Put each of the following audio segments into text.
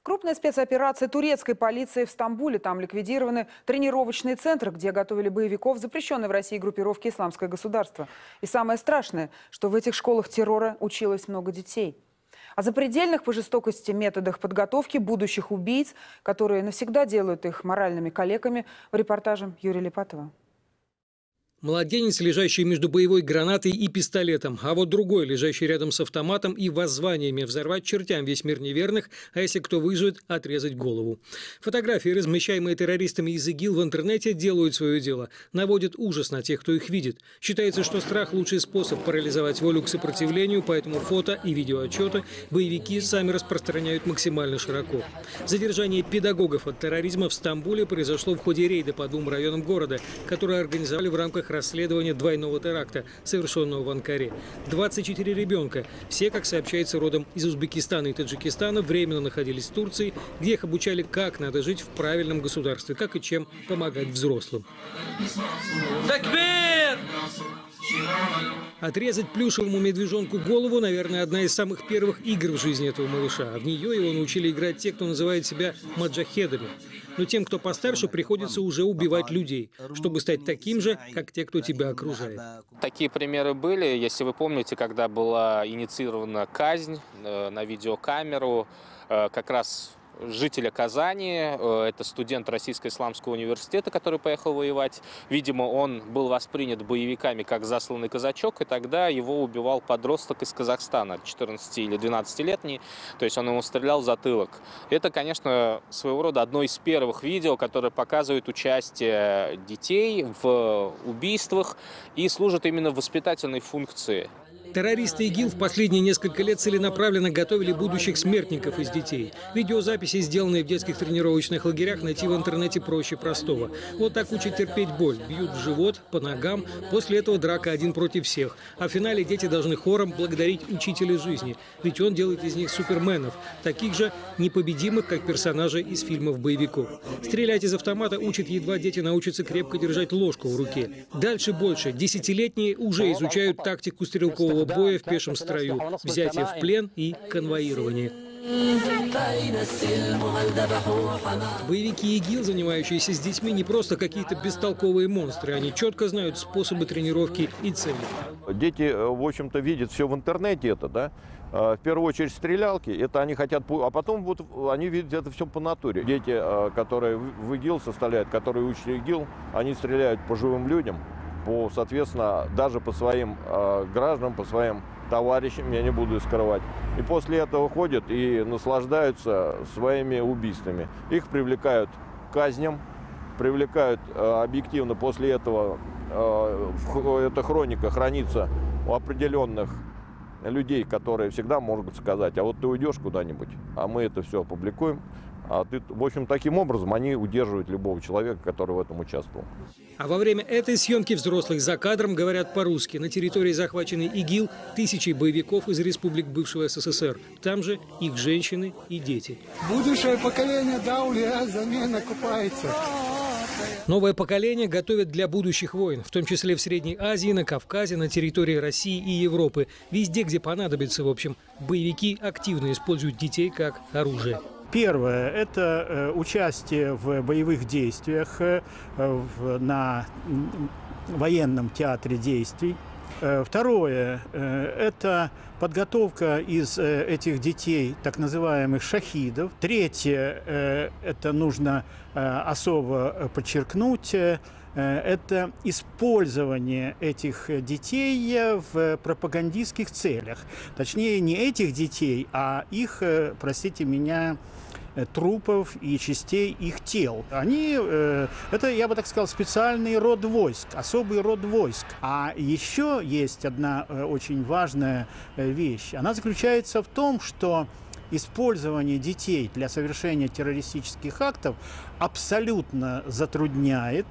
Крупная спецоперация турецкой полиции в Стамбуле. Там ликвидированы тренировочные центры, где готовили боевиков запрещенной в России группировки «Исламское государство». И самое страшное, что в этих школах террора училось много детей. О запредельных по жестокости методах подготовки будущих убийц, которые навсегда делают их моральными калеками, в репортаже Юрия Липатова. Младенец, лежащий между боевой гранатой и пистолетом, а вот другой, лежащий рядом с автоматом и воззваниями взорвать чертям весь мир неверных, а если кто выживет, отрезать голову. Фотографии, размещаемые террористами из ИГИЛ в интернете, делают свое дело, наводят ужас на тех, кто их видит. Считается, что страх – лучший способ парализовать волю к сопротивлению, поэтому фото и видеоотчеты боевики сами распространяют максимально широко. Задержание педагогов от терроризма в Стамбуле произошло в ходе рейда по 2 районам города, которые организовали в рамках расследования двойного теракта, совершенного в Анкаре. 24 ребенка. Все, как сообщается, родом из Узбекистана и Таджикистана, временно находились в Турции, где их обучали, как надо жить в правильном государстве, как и чем помогать взрослым. Такбир! Отрезать плюшевому медвежонку голову, наверное, одна из самых первых игр в жизни этого малыша. В нее его научили играть те, кто называет себя маджахедами. Но тем, кто постарше, приходится уже убивать людей, чтобы стать таким же, как те, кто тебя окружает. Такие примеры были, если вы помните, когда была инициирована казнь на видеокамеру, как раз жителя Казани, это студент Российского исламского университета, который поехал воевать. Видимо, он был воспринят боевиками как засланный казачок, и тогда его убивал подросток из Казахстана, 14 или 12-летний, то есть он ему стрелял в затылок. Это, конечно, своего рода одно из первых видео, которое показывает участие детей в убийствах и служит именно воспитательной функции. Террористы ИГИЛ в последние несколько лет целенаправленно готовили будущих смертников из детей. Видеозаписи, сделанные в детских тренировочных лагерях, найти в интернете проще простого. Вот так учат терпеть боль. Бьют в живот, по ногам. После этого драка один против всех. А в финале дети должны хором благодарить учителя жизни. Ведь он делает из них суперменов. Таких же непобедимых, как персонажи из фильмов боевиков. Стрелять из автомата учат, едва дети научатся крепко держать ложку в руке. Дальше больше. Десятилетние уже изучают тактику стрелкового боя в пешем строю, взятие в плен и конвоирование. Боевики ИГИЛ, занимающиеся с детьми, не просто какие-то бестолковые монстры. Они четко знают способы тренировки и цели. Дети, в общем-то, видят все в интернете это, да? В первую очередь стрелялки, это они хотят, а потом вот они видят это все по натуре. Дети, которые в ИГИЛ составляют, которые учат ИГИЛ, они стреляют по живым людям. Соответственно, даже по своим гражданам, по своим товарищам, я не буду скрывать. И после этого ходят и наслаждаются своими убийствами. Их привлекают к казням, привлекают объективно. После этого эта хроника хранится у определенных людей, которые всегда могут сказать: а вот ты уйдешь куда-нибудь, а мы это все опубликуем. В общем, таким образом они удерживают любого человека, который в этом участвовал. А во время этой съемки взрослых за кадром говорят по-русски. На территории, захваченной ИГИЛ, тысячи боевиков из республик бывшего СССР. Там же их женщины и дети. Будущее поколение Дауля замена купается. Новое поколение готовят для будущих войн, в том числе в Средней Азии, на Кавказе, на территории России и Европы. Везде, где понадобится, в общем. Боевики активно используют детей как оружие. Первое – это участие в боевых действиях на военном театре действий. Второе – это подготовка из этих детей так называемых шахидов. Третье – это нужно особо подчеркнуть – это использование этих детей в пропагандистских целях. Точнее, не этих детей, а их, простите меня, трупов и частей их тел. Они, это, я бы так сказал, специальный род войск, особый род войск. А еще есть одна очень важная вещь. Она заключается в том, что использование детей для совершения террористических актов абсолютно затрудняет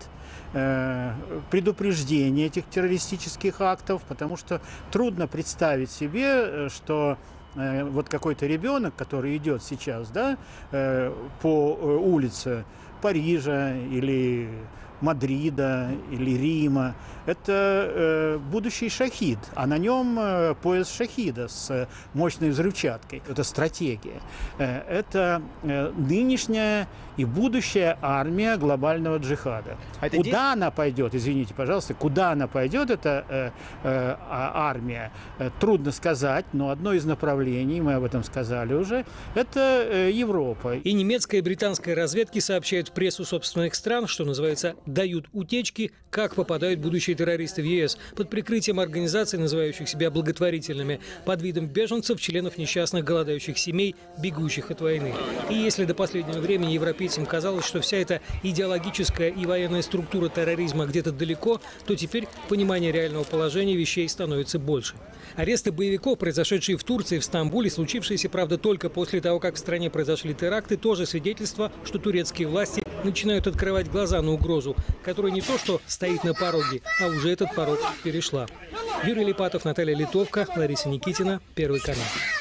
предупреждение этих террористических актов, потому что трудно представить себе, что вот какой-то ребенок, который идет сейчас, да, по улице, Парижа или Мадрида или Рима. Это будущий шахид, а на нем пояс шахида с мощной взрывчаткой. Это стратегия. Это нынешняя и будущая армия глобального джихада. Куда она пойдет, извините, пожалуйста, куда она пойдет, эта армия, трудно сказать, но одно из направлений, мы об этом сказали уже, это Европа. И немецкая и британская разведки сообщают в прессу собственных стран, что называется, дают утечки, как попадают будущие террористы в ЕС под прикрытием организаций, называющих себя благотворительными, под видом беженцев, членов несчастных голодающих семей, бегущих от войны. И если до последнего времени европейцам казалось, что вся эта идеологическая и военная структура терроризма где-то далеко, то теперь понимание реального положения вещей становится больше. Аресты боевиков, произошедшие в Турции, в Стамбуле, случившиеся, правда, только после того, как в стране произошли теракты, тоже свидетельство, что турецкие власти начинают открывать глаза на угрозу, которая не то что стоит на пороге, а уже этот порог перешла. Юрий Липатов, Наталья Литовка, Лариса Никитина, Первый канал.